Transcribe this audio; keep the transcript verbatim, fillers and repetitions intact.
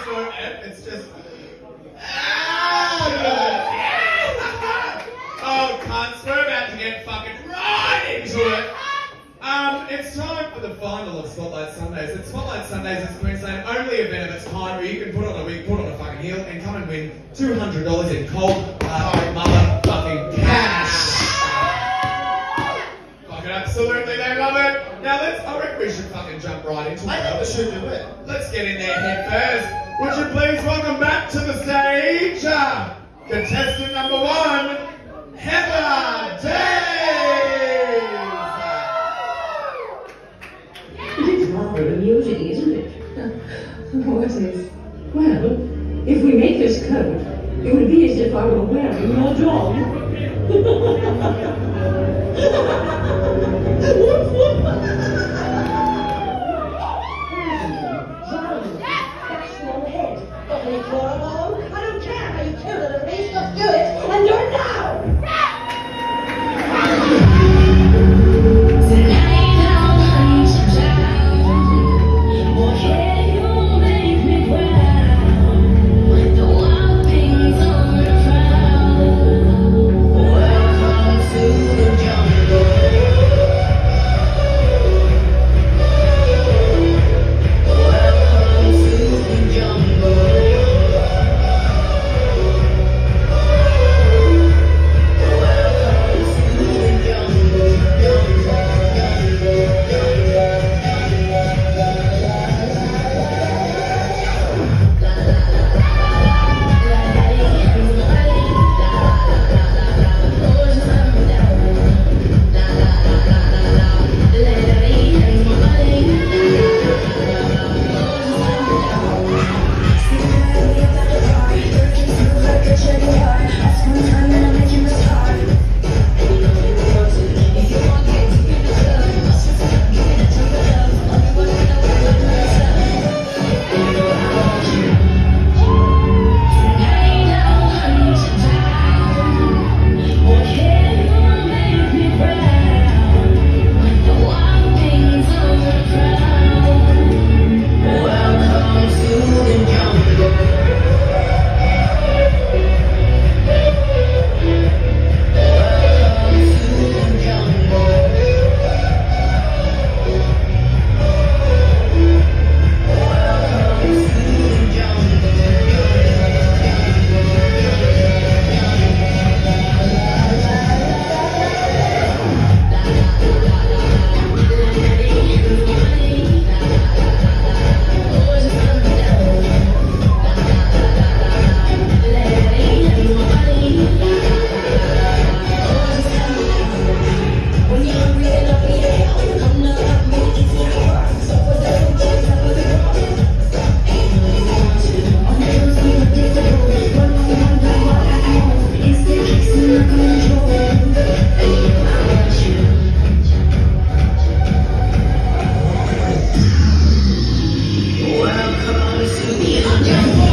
so F. It's just. Ah, oh, cunts, we're about to get fucking right into it. Um, it's time for the final of Spotlight Sundays. It's Spotlight Sundays is Queensland's only event of its kind where you can put on a wig, put on a fucking heel, and come and win two hundred dollars in cold, uh, motherfucking cash. Fucking absolutely, they love it. Now let's, I reckon we should fucking jump right into it. I think we should do it. Let's get in there head first. Would you please welcome back to the stage, uh, contestant number one, Heather Days. It's rather amusing, isn't it? What is? Well, if we make this coat, it would be as if I were wearing your dog. Woof, woof. That small head. Doesn't it grow along? I don't care how you kill it, at least just do it, and do it now! Welcome to the